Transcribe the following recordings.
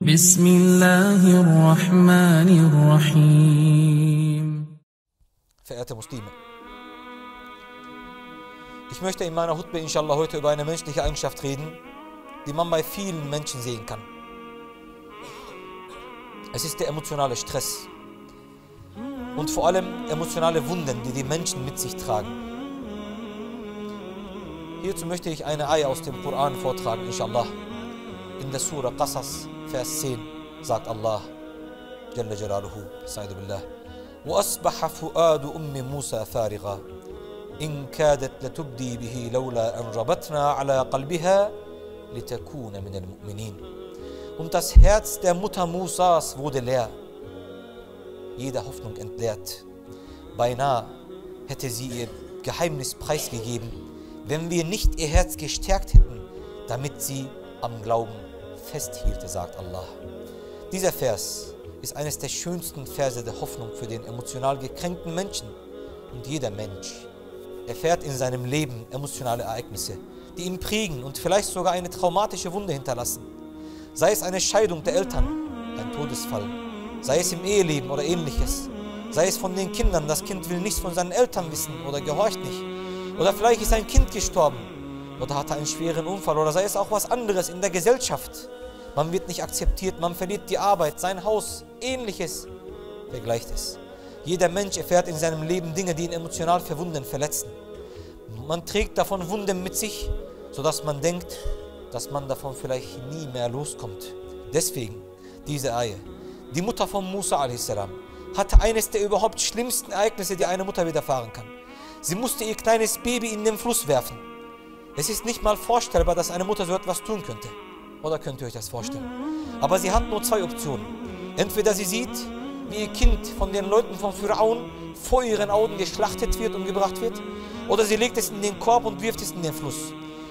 Bismillahirrahmanirrahim. Verehrte Muslime, ich möchte in meiner Hutbe inshallah heute über eine menschliche Eigenschaft reden, die man bei vielen Menschen sehen kann. Es ist der emotionale Stress und vor allem emotionale Wunden, die die Menschen mit sich tragen. Hierzu möchte ich eine Ayah aus dem Koran vortragen, inshallah. In der Surah Qasas, Vers 10, sagt Allah, Jalla Jalaluhu, Sa'id billah, وَأَصْبَحَ فُؤَادُ أُمِّ مُوسَى فَارِغًا إِنْ كَادَتْ لَتُبْدِي بِهِ لَوْلَا أَنْ رَبَطْنَا عَلَى قَلْبِهَا لِتَكُونَ مِنَ الْمُؤْمِنِينَ. Und das Herz der Mutter Musas wurde leer, jede Hoffnung entleert. Beinahe hätte sie ihr Geheimnis preisgegeben, wenn wir nicht ihr Herz gestärkt hätten, damit sie am Glauben festhielte, sagt Allah. Dieser Vers ist eines der schönsten Verse der Hoffnung für den emotional gekränkten Menschen. Und jeder Mensch erfährt in seinem Leben emotionale Ereignisse, die ihn prägen und vielleicht sogar eine traumatische Wunde hinterlassen. Sei es eine Scheidung der Eltern, ein Todesfall, sei es im Eheleben oder ähnliches, sei es von den Kindern, das Kind will nichts von seinen Eltern wissen oder gehorcht nicht, oder vielleicht ist ein Kind gestorben oder hatte einen schweren Unfall, oder sei es auch was anderes in der Gesellschaft. Man wird nicht akzeptiert, man verliert die Arbeit, sein Haus, ähnliches. Vergleicht es. Jeder Mensch erfährt in seinem Leben Dinge, die ihn emotional verwunden, verletzen. Man trägt davon Wunden mit sich, sodass man denkt, dass man davon vielleicht nie mehr loskommt. Deswegen diese Ayah. Die Mutter von Musa a.s. hatte eines der überhaupt schlimmsten Ereignisse, die eine Mutter widerfahren kann. Sie musste ihr kleines Baby in den Fluss werfen. Es ist nicht mal vorstellbar, dass eine Mutter so etwas tun könnte. Oder könnt ihr euch das vorstellen? Aber sie hat nur zwei Optionen. Entweder sie sieht, wie ihr Kind von den Leuten von Pharaon vor ihren Augen geschlachtet wird und gebracht wird, oder sie legt es in den Korb und wirft es in den Fluss.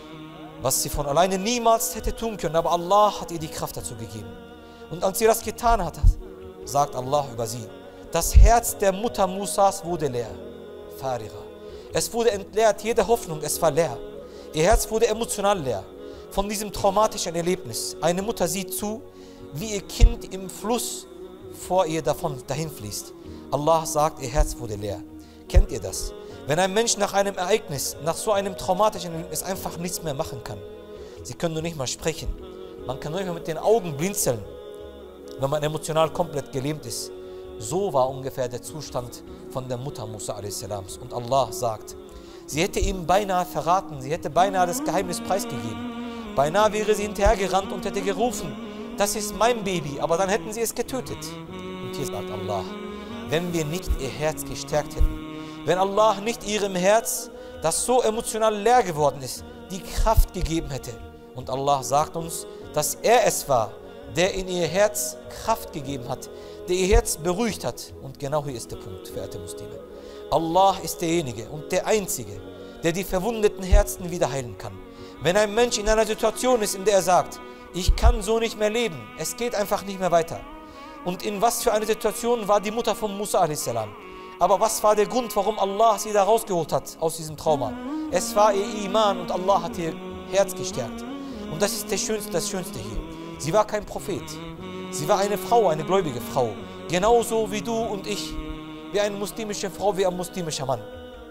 Was sie von alleine niemals hätte tun können, aber Allah hat ihr die Kraft dazu gegeben. Und als sie das getan hat, sagt Allah über sie, das Herz der Mutter Musas wurde leer. Farira. Es wurde entleert, jede Hoffnung, es war leer. Ihr Herz wurde emotional leer von diesem traumatischen Erlebnis. Eine Mutter sieht zu, wie ihr Kind im Fluss vor ihr dahin fließt. Allah sagt, ihr Herz wurde leer. Kennt ihr das? Wenn ein Mensch nach einem Ereignis, nach so einem traumatischen Erlebnis einfach nichts mehr machen kann. Sie können nur nicht mal sprechen. Man kann nur nicht mal mit den Augen blinzeln, wenn man emotional komplett gelähmt ist. So war ungefähr der Zustand von der Mutter Musa a.s. Und Allah sagt, sie hätte ihm beinahe verraten, sie hätte beinahe das Geheimnis preisgegeben. Beinahe wäre sie hinterhergerannt und hätte gerufen, das ist mein Baby, aber dann hätten sie es getötet. Und hier sagt Allah, wenn wir nicht ihr Herz gestärkt hätten, wenn Allah nicht ihrem Herz, das so emotional leer geworden ist, die Kraft gegeben hätte. Und Allah sagt uns, dass er es war, der in ihr Herz Kraft gegeben hat, der ihr Herz beruhigt hat. Und genau hier ist der Punkt, verehrte Muslime. Allah ist derjenige und der Einzige, der die verwundeten Herzen wieder heilen kann. Wenn ein Mensch in einer Situation ist, in der er sagt, ich kann so nicht mehr leben, es geht einfach nicht mehr weiter. Und in was für eine Situation war die Mutter von Musa a.s. Aber was war der Grund, warum Allah sie da rausgeholt hat aus diesem Trauma? Es war ihr Iman und Allah hat ihr Herz gestärkt. Und das ist das Schönste hier. Sie war kein Prophet. Sie war eine Frau, eine gläubige Frau. Genauso wie du und ich. Wie eine muslimische Frau, wie ein muslimischer Mann.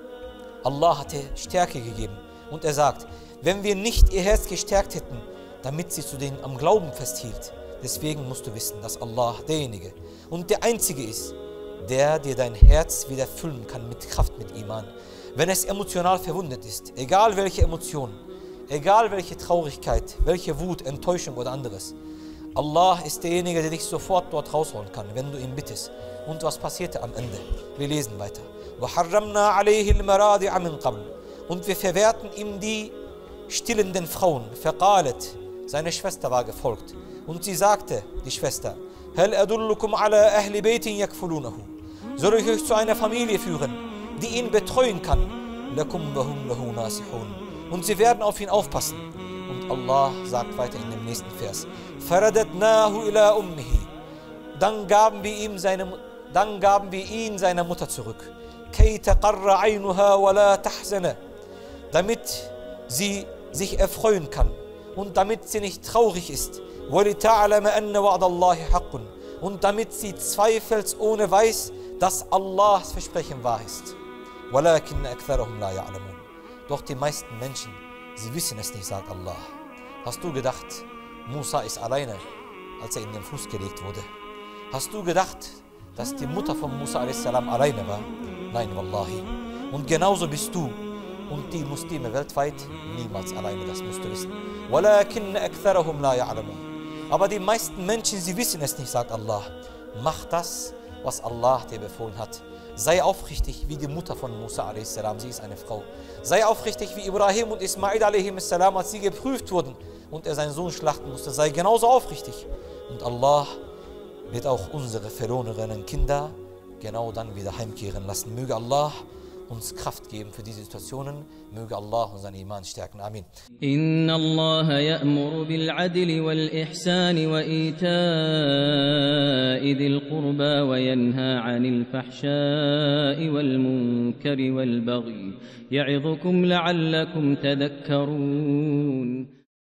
Allah hat ihr Stärke gegeben. Und er sagt, wenn wir nicht ihr Herz gestärkt hätten, damit sie zu denen am Glauben festhielt. Deswegen musst du wissen, dass Allah derjenige und der Einzige ist, der dir dein Herz wieder füllen kann mit Kraft, mit Iman. Wenn es emotional verwundet ist, egal welche Emotion, egal welche Traurigkeit, welche Wut, Enttäuschung oder anderes. Allah ist derjenige, der dich sofort dort rausholen kann, wenn du ihn bittest. Und was passierte am Ende? Wir lesen weiter. وَحَرَّمْنَا عَلَيْهِ الْمَرَادِعَ مِنْ قَبْلِ. Und wir verwehrten ihm die stillenden Frauen. فَقَالَتْ. Seine Schwester war gefolgt. Und sie sagte, die Schwester, هَلْ أَدُلُّكُمْ عَلَى أَهْلِ بَيْتٍ يَكْفُلُونَهُ. Soll ich euch zu einer Familie führen, die ihn betreuen kann? لَكُمْ وَهُمْ لَهُ نَاصِحُونَ. Und sie werden auf ihn aufpassen. Und Allah sagt weiter in dem nächsten Vers, فَرَدَدْنَاهُ إِلَىٰ أُمِّهِ. Dann gaben wir ihn seiner Mutter zurück. كَيْ تَقَرَّ عَيْنُهَا وَلَا تَحْزَنَ. Damit sie sich erfreuen kann und damit sie nicht traurig ist, وَلِتَعْلَمَ أَنَّ وَعْدَ اللَّهِ حَقٌّ. Und damit sie zweifelsohne weiß, dass Allahs Versprechen wahr ist. وَلَكِنَّ أَكْثَرَهُمْ لَا يَعْلَمُونَ. Doch die meisten Menschen, sie wissen es nicht, sagt Allah. Hast du gedacht, Musa ist alleine, als er in den Fluss gelegt wurde? Hast du gedacht, dass die Mutter von Musa a.s. alleine war? Nein, Wallahi. Und genauso bist du und die Muslime weltweit niemals alleine, das musst du wissen. وَلَكِنَّ أَكْثَرَهُمْ لَا يَعْلَمُونَ. Aber die meisten Menschen, sie wissen es nicht, sagt Allah. Mach das, was Allah dir befohlen hat. Sei aufrichtig wie die Mutter von Musa a.s., sie ist eine Frau. Sei aufrichtig wie Ibrahim und Ismail a.s., als sie geprüft wurden und er seinen Sohn schlachten musste. Sei genauso aufrichtig. Und Allah wird auch unsere verlorenen Kinder genau dann wieder heimkehren lassen. Möge Allah uns Kraft geben für diese Situationen. Möge Allah unseren Iman stärken. Amin. Inna Allah ya'muru bil adli wal ihsani wa ita'i dhil qurba wa yanha 'anil fahsha'i wal munkari wal baghi ya'idhukum la'allakum tadhakkarun.